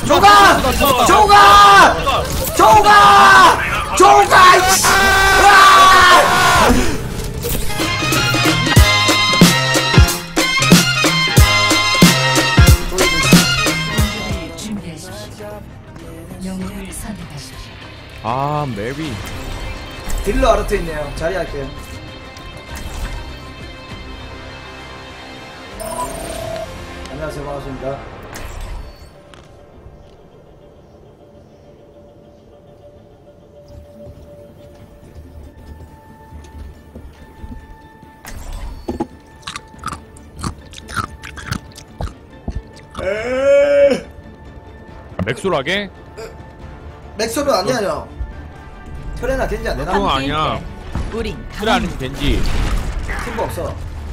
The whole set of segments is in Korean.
조가! 조가! 조가! 조가! 이씨! 으아! 아 메비 딜러 아르트 있네요. 자리할게요. 안녕하세요. 반갑습니다. 맥소라게? 맥소는 아니야 형. 트레나 겐지 안 되나? 그건 아니야. 우린 그래 아니지 겐지. 팀버 없어.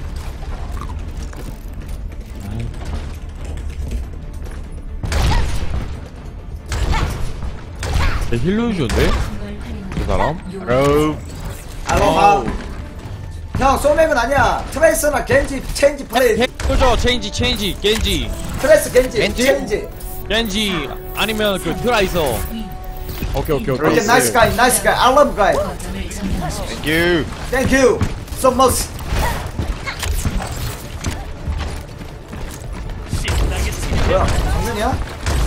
내 힐러 유저인데? 그 사람? 알로하. 형 소맥은 아니야. 트레이스나 겐지 체인지 플레이. 힐러죠 체인지 겐지 트레이스 겐지 겐지? 체인지. 겐지 아니면 그 트라이서. 오케이 오케이 나이스 가이 나이스 가이. I love guy. Thank you. Thank you so much. 뭐야 정면이야?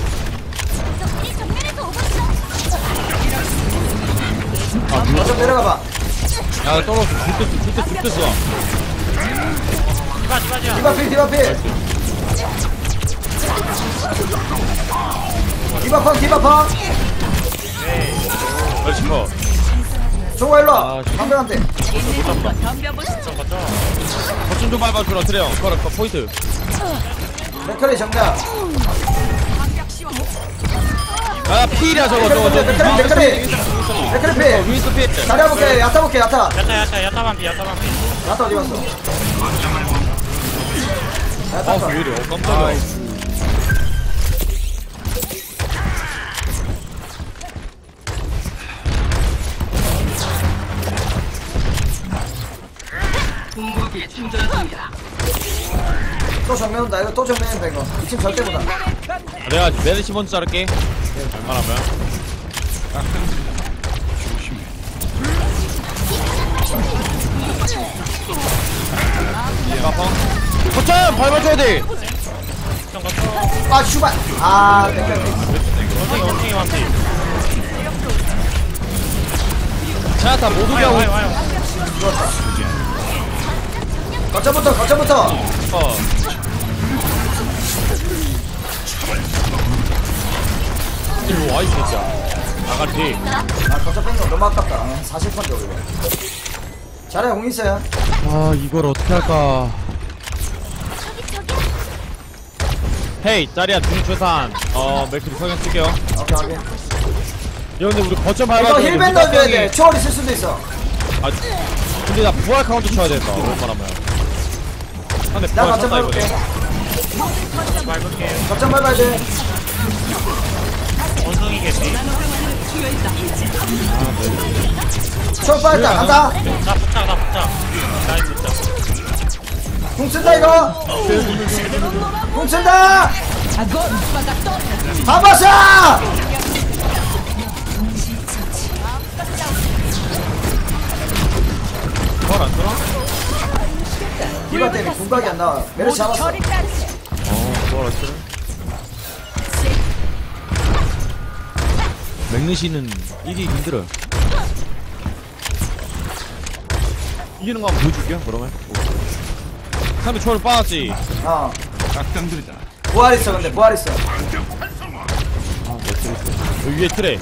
좀 내려가봐. 야 떨어져 죽겠어. 디바필 디바펑 그렇지 뭐. 종호 일로와. 아, 방벽한테. 거점 좀 밟아주라 트레형. 그거 포인트. 맥커리 정답. 아 필이야 저거. 맥커리 필. 윈스 필. 잘해볼게. 야타 볼게 야타. 야타 반피. 야타 어디 갔어? 야타 아 거. 왜 이래? 깜짝이야. 또 정면 온다. 이거 또 정면 온다 이거. 이 팀 절대 못한다. 내가 메르시 먼저 자를게. 웬만하면. 거점 밟아줘야 돼. 아 슈발. 아 맥커리. 원숭이 반피. 자타 못 오게 하고. 거점부터. 일로 와, 이 새끼야. 나가리. 아 거점 뺀거 너무 아깝다. 40%인데 우리가. 잘해 공 있어요. 아, 이걸 어떻게 할까. 헤이, 짜리야, 중추산. 맥크리 성형 쓸게요. 오케이 확인. 야, 근데 우리 거점 이거 밟아야 힐밴 넣어줘야 돼. 초월 있을 수도 있어. 아, 근데 나 부활 카운트 쳐야 된다. 웬만하면. 근데 나 부활 거점 쳤다, 밟을게. 이거네. 거점 밟아야 돼. 원숭이 개피. 초월 빠졌다. 간다. 나 붙자. 나이 붙자. 공 쓴다 이거. 공 쓴다. 봐봤어. 부활 안 들어? 디바 때문에 공각이 안 나와. 메르시 잡았어. 부활 안 들어? 맥르시는 이기 힘들어. 이기는 거 한번 보여줄게요, 그러면. 상대 초월 빠졌지? 어. 부활 있어 근데 부활 있어. 여기 위에 트레.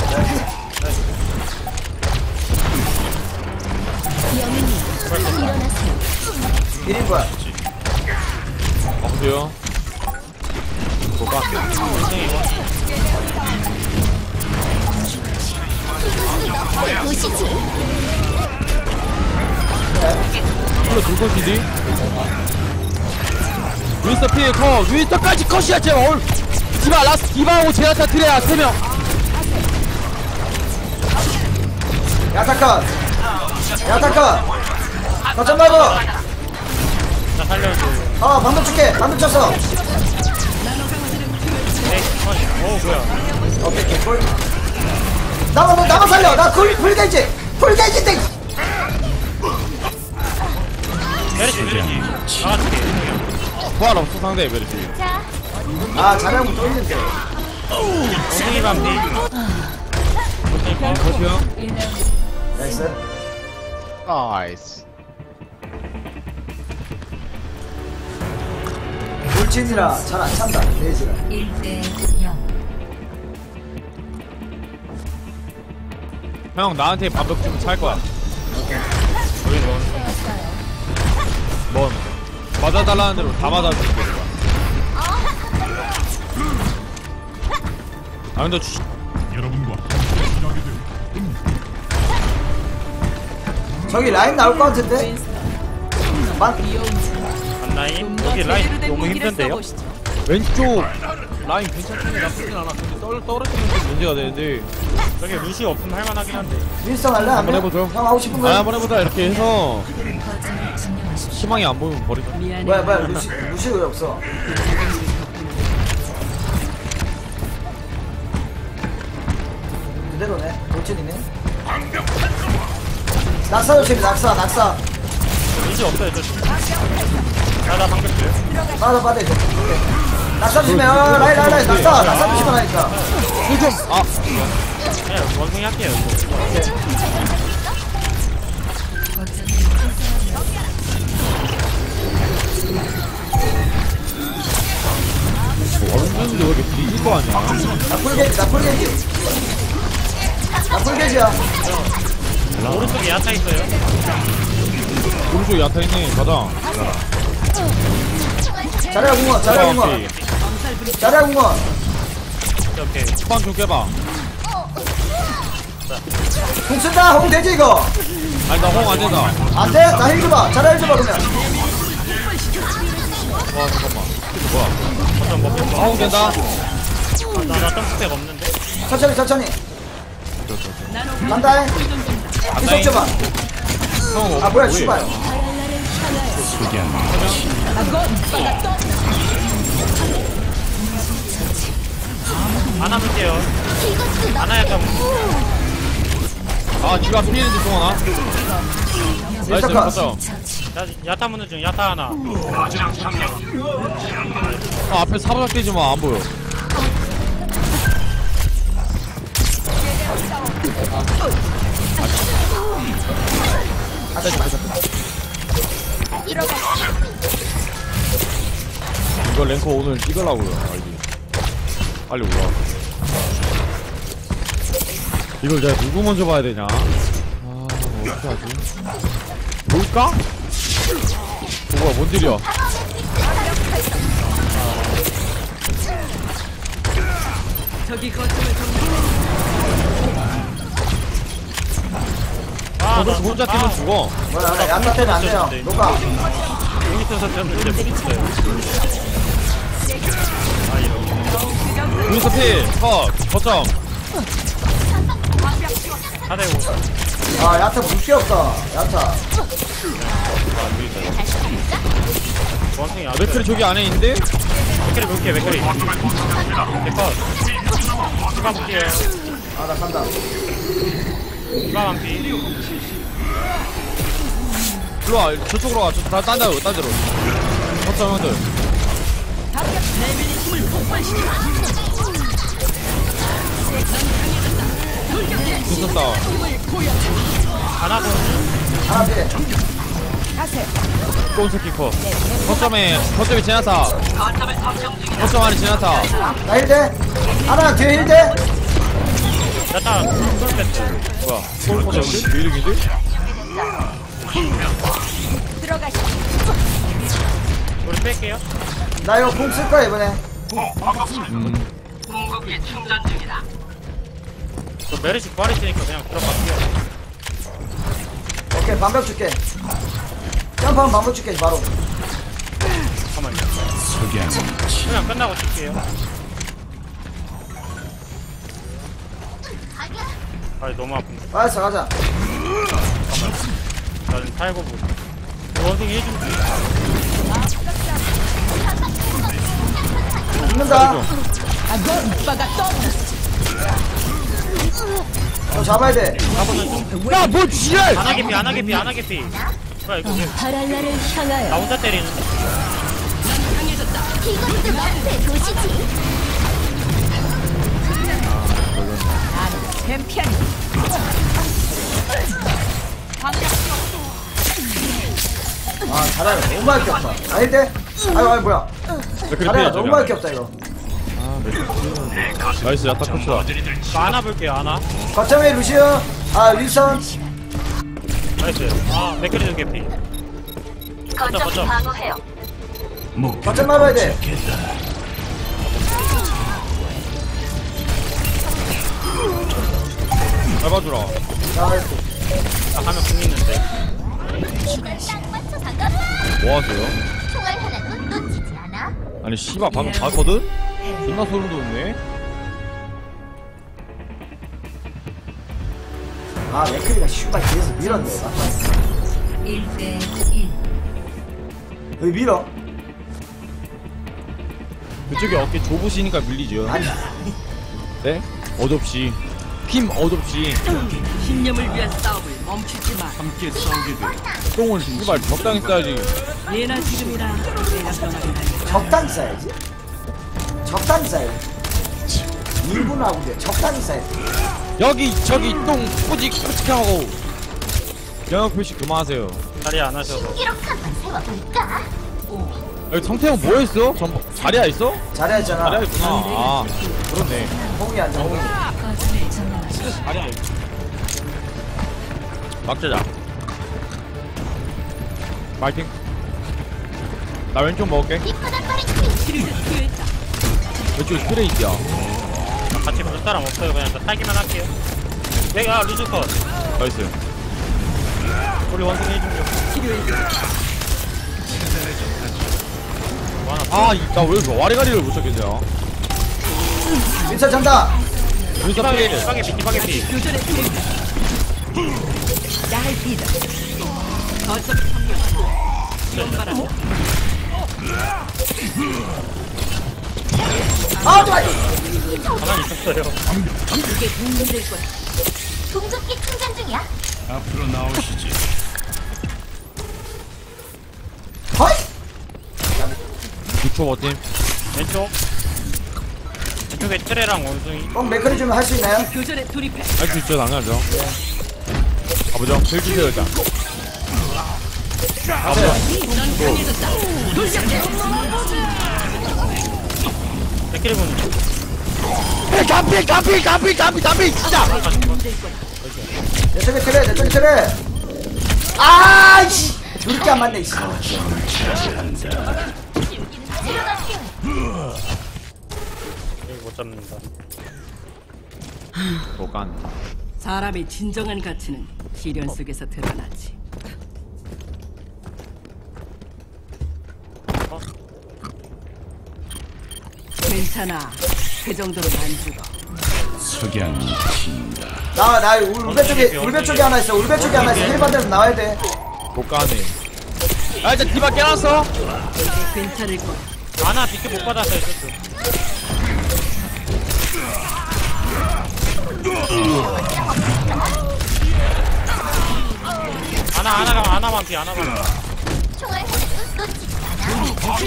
1인 거야. 보세요. 뭐가? 이거 둘 컷이지? 윈스터 피해 컷! 윈스터까지 컷이야 제발! 디바 라스트 디바하고 제나타 트레야 3명! 야타컷. 거점 말고. 나 살려줘. 방금 줄게. 방금 쳤어. 오. 뭐야. 오케이 개꿀. 나만 살려. 나 풀게지 땡. 메르시. 나가줄게. 부활 없어 상대 메르시. 아 자리하고 또 있는데. 원숭이 반피. 거시요. 나이스. 나이스. 돌진이라 잘 안 찬다. 레이즈가. 1대 0. 형 나한테 반벽 좀 찰 거야. 여기 뭐. 뭔 맞아달라는 대로 다 맞아줄게. 아 근데 저기 라인 나올 것 같은데. 라인? 여기 라인 너무 힘든데요? 왼쪽 라인 괜찮긴 해. 나쁘진 않아. 근데 떨어지는 게 문제가 되는데. 저기 루시 없으면 할만하긴 한데. 윈스턴 할래? 한번 해보죠. 형 하고 싶은 거. 아 한번 해보자. 이렇게 해서 거점을 점령하십시오. 희망이 안 보이면 버리자. 뭐야 루시 왜 없어? 그대로네. 돌진이네. 낙사 조심. 낙사. 루시 없어요, 저. 나 방금 줘요. 빠져 이제. 낙사 조심해. 라인 낙사 조심만 하니까. 그냥 원숭이 할게요. 어른들인데 왜 이렇게 뒤질 거 아니야? 나 풀게지야. 오른쪽에 야타 있어요. 오른쪽 야타 있네. 가자. 자리야 궁원. 오케이. 스판 좀 깨봐. 궁 쓴다. 홍 되지 이거. 아니 나 홍 안 된다. 안 돼? 나 힐 줘봐. 자리야 힐 줘봐 그러면. 와 잠깐만. 이거 뭐야? 어쩜 먹겠어. 홍 된다. 나 점프백 없는데? 천천히. 간다. 계속 줘봐. 형 아 뭐야 씨발. 하나 볼게요. 하나 약간 아 지가 피했는데 동원아. 나이스 잠깐. 갔다. 야타 무는 중 야타 하나. 아 앞에 사부작 되지 마. 안 보여. 이거 랭커 오늘 찍으려고요. 알지? 빨리 올라. 이걸 내가 누구 먼저 봐야 되냐? 아 어떻게 하지? 뭘까? 뭐야 뭔 일이야? 아, 너 혼자 뛰면 죽어. 뭐야 나 야타 때문에 안 돼요. 녹아. 용이터 선수는 이제 못했어요. 아, 이런. 루이스 필, 컷, 거점. 4대5. 아 야타 물게 없다. 야타. 원숭이 안 맥클이 저기 안에 있는데? 맥클이 볼게요, 맥클이. 맥컷. 디바 볼게요. 아 나 간다. 디바 반피. 일로와, 저쪽으로 와. 딴 데로. 거점 형들. 있었다. 하나 더. 하나 필. 꼰새끼 컷. 거점에 지나타. 거점 안에 지나타. 나 힐대. 하나 뒤에 힐대. 야타, 솔패스. 뭐야? 꼴코인데? 왜 이렇게인데? 우리 뺄게요. 나 이거 궁 쓸 거야 이번에. 저 메르시 부활했으니까 그냥 들어갈게요. 오케이 반벽 줄게. 점프하면 반벽 줄게 바로. 잠깐만요. 그냥 끝나고 칠게요. 아, 너무 아픈데. 알았어 가자. 나 지금 탈고 보고. 원숭이 해주면 죽는다. 잡아야 돼. 야, 뭐 지랄! 안 하게 피, 안 하게 피, 안 하게 피. 뭐야 이거 왜? 바랄라를 나 향하여 혼자 때리는. 이것도 너의 도시지. 아, 잘하네. 너무 많이 꼈다. 아닌데? 아유, 뭐야. 잘해. 너무 많이 꼈다, 이거. 나이스, 야타 컷이다. 안아 볼게요, 안아. 거점에 루시오. 아, 윌선. 나이스. 아, 맥크리 좀 개피. 거점. 방어해요. 거점 말아야 돼. 밟아주라. 나이스. 나 가면 궁 있는데. 딱 맞춰 잠깐만. 뭐 하세요? 총알 하나도 놓치지 않아. 아니, 씨발, 방금 봤거든? 존나 소름 돋네? 아, 맥크리가 슈발 뒤에서 밀었네. 1대1. 여기 밀어. 그쪽에 어깨 좁으시니까 밀리죠. 아니. 네? 어접시. 팀 어접시. 신념을 위한 싸움을 멈추지 마. 똥을 씨발 적당히 싸야지. 예나 지금이나 내가 떠나간다. 적당히 싸야지. 적당히 싸야지. 1분 하고 돼. 적당히 싸야지. 여기, 저기, 똥, 뿌직뿌직하고. 영역 표시 그만하세요. 자리 안 하셔서. 이렇게 한번 세워볼까? 여기 성태형 뭐 했어? 자리야 있어? 잘해야잖아. 자리야 있구나. 아, 그렇네. 홍이 앉아, 홍이. 거점을 점령하십시오. 자리야 있어. 막자자. 파이팅. 나 왼쪽 먹을게. 이쁘다 빠르게. 왼쪽 스프레이 있야. 같이 볼 사람 없어요. 그냥 저 살기만 할게요. 내가 루즈컷. 나이스. 우리 원숭이 해준 아, 나왜 와리가리를 못 찾겠냐? 윈선 잔다. 여기서 피방에 피해. 피방에 피, 피방에 피. 교전의 트랙. 날 믿어. 거점 연발아. 아, 좋아. 가만히 있었어요. 이게 도움될 거야. 공격기 충전 중이야. 허이. 6초 버팀. 왼쪽. 왼쪽에 트레랑 원숭이. 꼭 맥크리 좀 할 수 있나요? 교전에 돌입해. 할 수 있죠, 당연하죠. 가보죠. 킬 주세요, 일단. 가세요. 맥크리 분. 가피, 진짜! 내 쪽에 트레, 내 쪽에 트레. 아, 씨. 그렇게 안 맞네, 씨. 여기 못 잡는다. 못간. 사람의 진정한 가치는 시련 속에서 드러나지. 괜찮아. 그 정도로 안 죽어. 나 울배 쪽에 하나 있어. 울배 쪽에 하나 있어. 힐반대로 나와야 돼. 못가네. 아, 이제 디바 깨놨어? 괜찮을 거야. 아나 비트 못 받았어요, 저쪽. 아나만 피, 아나만. 총알 하나도 놓치지 않아.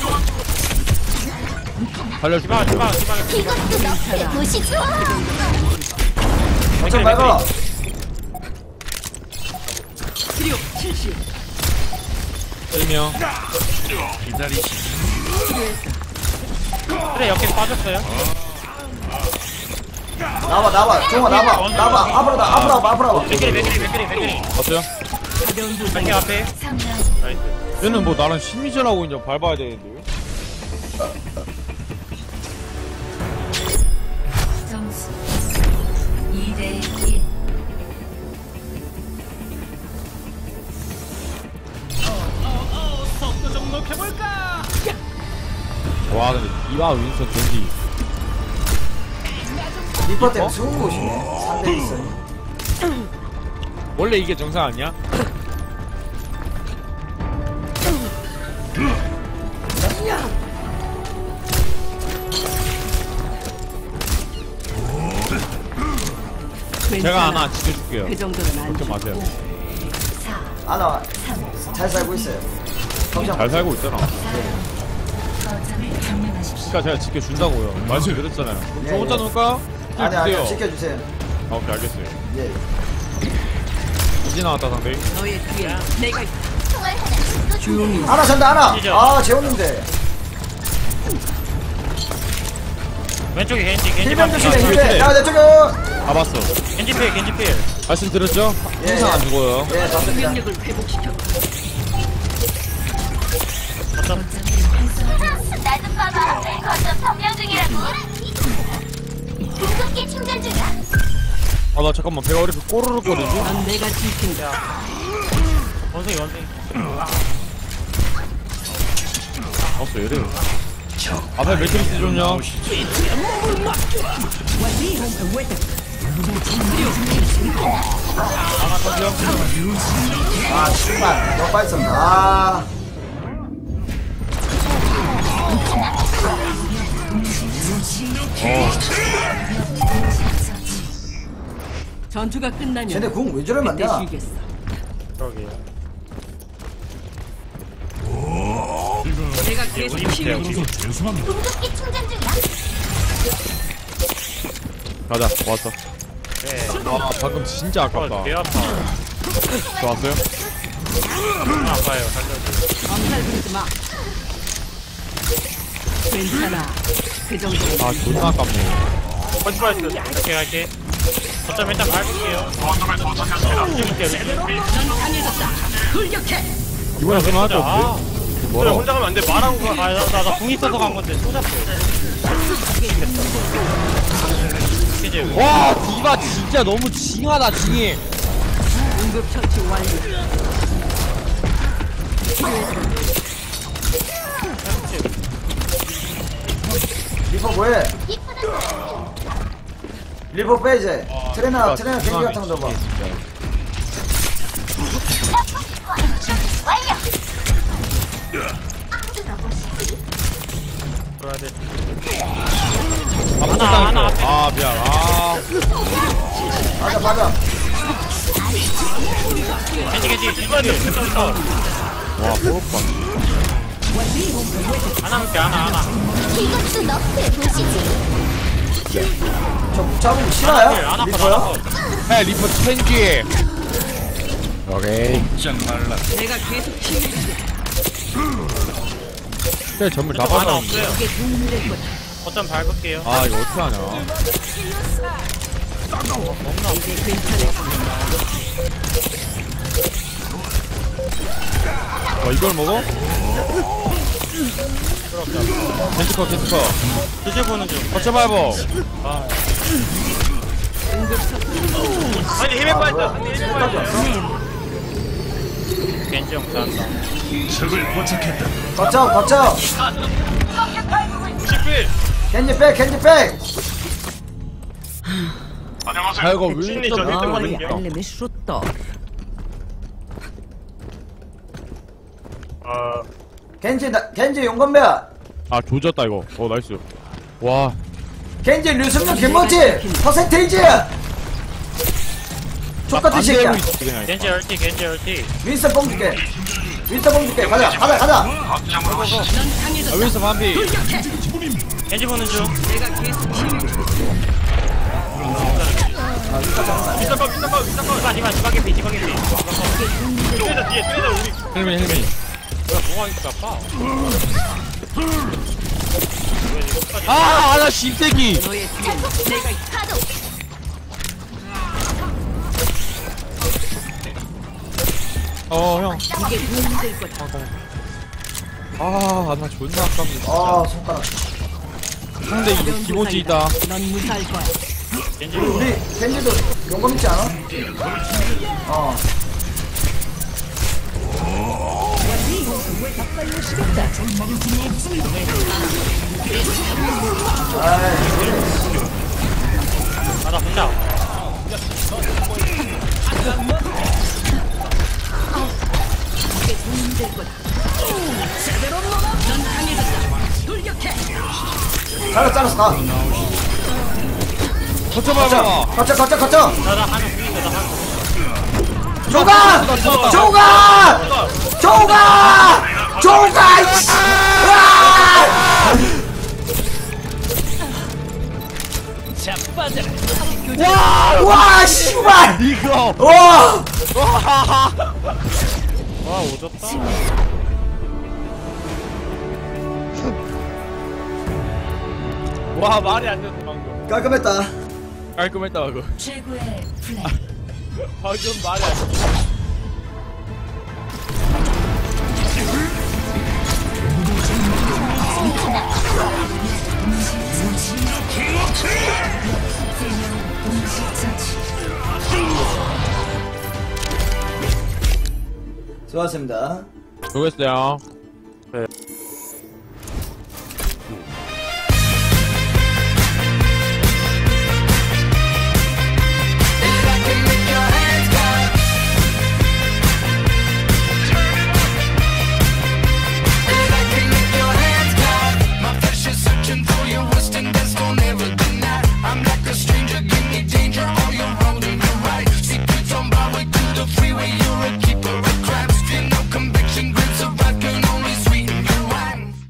살려줄게. 디바. 이것도 너의 도시지. 거점 말고. 치료 실시. 1명. 트레 옆에 빠졌어요. 나와. 종아, 나와. 앞으로 와봐. 맥크리. 어때요? 가벼운 부상. 맥크리 앞에. 3라 나이스. 얘는 뭐 나랑 심리전하고 이제 밟아야 되는데. 점수 2대1. 와, 근데 디바 윈선 겐지. 리퍼 때문에 죽은 곳이네. 3대 있어. 원래 이게 정상 아니야? 제가 하나 지켜줄게요. 그 정도는 안 걱정 마세요. 아나 잘 살고 있어요. 걱정 잘 살고 있잖아. 거점을 점령하십시오. 그러니까 제가 지켜준다고요. 말씀 드렸잖아요. 예, 저 혼자 예. 놓을까요? 아니 아니 지켜주세요. 지켜주세요. 아, 오케이 알겠어요. 예. 이제 나왔다 상대. 너의 뒤에 내가 있다. 총알 하나 쏘지 조용히 하나 산다 하나. 시죠. 아 재웠는데. 왼쪽에 겐지 겐지 힐병 조심해 반피. 힐병. 야내 쪽에. 잡았어. 겐지 필 겐지 필. 말씀 드렸죠? 예, 항상 예. 안 죽어요. 예 맞습니다. 능력을 회복시켜. 거점 나좀 봐봐. 거점 점령 중이라고. 궁극기 충전 중이야. 아, 나 잠깐만. 배가 왜 이렇게 꼬르륵 거리지? 넌 내가 지킨다. 원숭이 원숭이. 없어, 이래. 앞에 매트리스 좀요. 아 정말 너무 빨리 썼다. 아. 전투가 끝나면 쟤네 궁 왜 저래 그때 맞냐? 쉬겠어. 그러게요. 내가 계속 우리 밑에 치유. 우리. 궁극기 충전 중이야. 가자, 왔어. 네. 아, 방금 진짜 아깝다. 배 아파. 좋았어요? 너무 아파요. 살려줘. 엄살 부리지 마. 괜찮아. 그 정도는 아, 존나 아깝네. 펀치파이스 이렇게 갈게. 거점 일단 밟을게요. 이번에 그만 할게 아, 없는데? 뭐라? 혼자 가면 안 돼. 말하고 가. 나궁 있어서 간 건데 쏟았어요. 이제 와, 디바 진짜 너무 징하다, 징해. 응급처치 완료. 리퍼 뭐해? 이쁘다. 리퍼 빼 이제. 트레나 겐지 같은 거 넣어봐. 완료. 돌아야 돼. 하나, 아, 미안. 아, 맞아 맞아. 겐지 이번에 됐어. 와, 보록봐. 하나 볼게 하나. 이것도 너프해 보시지. 저 잡으면 하나 싫어요? 하나 리퍼요? 해, 리퍼 체인지. 오케이. 내가 계속 치유해줄게. 네, 전부 하나 잡아서. 없어요. 이게 도움이 될 거다. 거점 밟을게요. 아, 이거 어떡하냐. 이제 괜찮을 이걸 먹어? 캔스커. 드셔보는 중. 거쳐 밟어. 아니 힘에 아, 빠졌다. 뭐야? 힘에 빠졌다. 겐지 형 잘한다. 거점. 10일. 겐지 백. 아, 이거 왜 신이 또 저기 아, 있거든요. 그러니까. 알림이 쏟다. 겐지 용건배야. 아, 조졌다, 이거. 나이스. 와, 겐지 류승룡 김모지 퍼센테이지. 족같은 안 새끼야. 되고 있지, 그냥. 겐지 얼티. 윈스턴 뽕 줄게. 가자. 아, 윈스 반피. 겐지 보는 중. 내가 계속 치유해줄게. 윗선거. 디바게 피. 뒤에다 우리. 헬멧. 뭐가 있어 아파. 아, 나 씹새끼. 너의 뒤에 내가 있다. 파도. 형. 이게 도움이 될 거다. 아, 나 존나 아깝네, 진짜. 아 손가락. 상대 이거 기본지 있다. 넌 무사할 거야. 겐지. 우리 겐지도 용건 있지 않아? 어. 나 혼자. 이게 도움이 될 거다. 넌 강해졌다. 돌격해. 잘랐어 가. 거쳐봐봐. 거쳐. 나나 하나 보이는데 나 하나. 조가 이씨. 와 씨발. 이거. 와. 와 오졌다. 와, 말이 안 됐어, 방금. 깔끔했다. 깔끔했다, 방금. 최고의 플레이. 방금 말이 안 됐어. 수고하셨습니다. 수고했어요.